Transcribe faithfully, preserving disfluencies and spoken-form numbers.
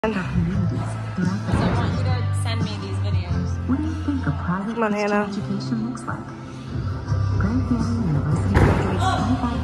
For communities throughout the So I want you to send me these videos. What do you think a private Come on, Christian Hannah. education looks like? Grand Canyon University graduates twenty-five